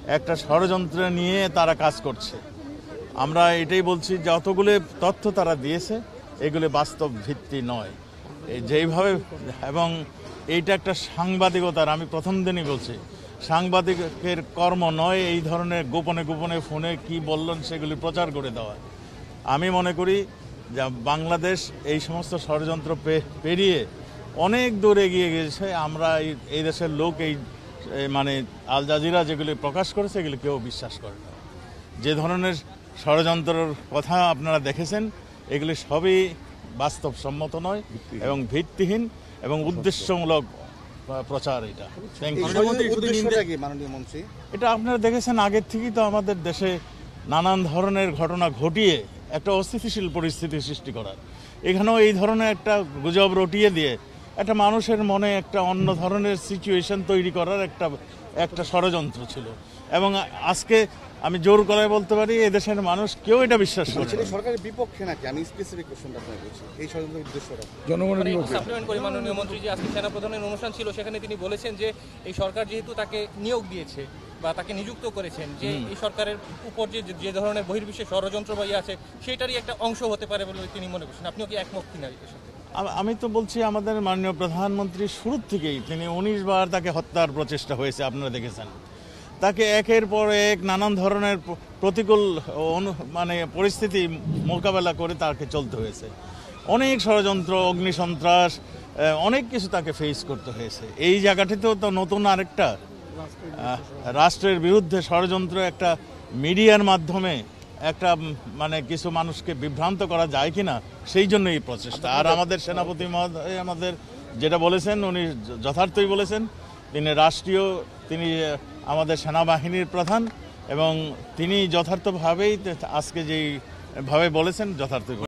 একটা ষড়যন্ত্র নিয়ে তারা কাজ করছে। আমরা এটাই বলছি, যতগুলো তথ্য তারা দিয়েছে এগুলো বাস্তব ভিত্তি নয় যেইভাবে, এবং এইটা একটা সাংবাদিকতার, আমি প্রথম দিনই বলছি, সাংবাদিকের কর্ম নয় এই ধরনের গোপনে গোপনে ফোনে কি বললেন সেগুলি প্রচার করে দেওয়া। আমি মনে করি যে বাংলাদেশ এই সমস্ত ষড়যন্ত্র পেরিয়ে অনেক দূর এগিয়ে গেছে। আমরা এই দেশের লোক এই মানে আল জাজিরা যেগুলি প্রকাশ করেছে এগুলি কেউ বিশ্বাস করে না। যে ধরনের ষড়যন্ত্রের কথা আপনারা দেখেছেন এগুলি সবই বাস্তবসম্মত নয় এবং ভিত্তিহীন এবং উদ্দেশ্যমূলক প্রচার। এটা আপনারা দেখেছেন আগের থেকেই তো আমাদের দেশে নানান ধরনের ঘটনা ঘটিয়ে একটা অস্থিতিশীল পরিস্থিতি সৃষ্টি করার, এখানেও এই ধরনের একটা গুজব রটিয়ে দিয়ে একটা মানুষের মনে একটা অন্য ধরনের সিচুয়েশন তৈরি করার একটা ষড়যন্ত্র ছিল। এবং আজকে আমি জোর গলায় বলতে পারি এদেশের মানুষ কেউ এটা বিশ্বাস করছে না। সরকারের বিপক্ষে নাকি? আমি স্পেসিফিক কোশ্চেনটা আপনাকে বলছি, এই ষড়যন্ত্রের উদ্দেশ্যটা জনগণের বিপক্ষে। সাপ্লিমেন্ট করে মাননীয় মন্ত্রী যে আজকে সেনাপ্রধানের অনুষ্ঠান ছিল সেখানে তিনি বলেছেন যে এই সরকার যেহেতু তাকে নিয়োগ দিয়েছে বা তাকে নিযুক্ত করেছেন, যে এই সরকারের উপর যে ধরনের বহির্বিশ্বে ষড়যন্ত্র বা আছে সেটারই একটা অংশ হতে পারে বলে তিনি মনে করছেন। আপনিও কি একমত কিনা এর সাথে? আমি তো বলছি আমাদের মাননীয় প্রধানমন্ত্রী শুরুর থেকেই তিনি 19 বার তাকে হত্যার প্রচেষ্টা হয়েছে, আপনারা দেখেছেন। তাকে একের পর এক নানান ধরনের প্রতিকূল মানে পরিস্থিতি মোকাবেলা করে তাকে চলতে হয়েছে। অনেক ষড়যন্ত্র, অগ্নিসন্ত্রাস, অনেক কিছু তাকে ফেস করতে হয়েছে। এই জায়গাটিতেও তো নতুন আরেকটা রাষ্ট্রের বিরুদ্ধে ষড়যন্ত্র, একটা মিডিয়ার মাধ্যমে একটা মানে কিছু মানুষকে বিভ্রান্ত করা যায় কিনা, সেই জন্য এই প্রচেষ্টা। আর আমাদের সেনাপতি মহোদয় আমাদের যেটা বলেছেন উনি যথার্থই বলেছেন। তিনি আমাদের সেনাবাহিনীর প্রধান এবং তিনি যথার্থভাবেই আজকে যেইভাবে বলেছেন যথার্থই।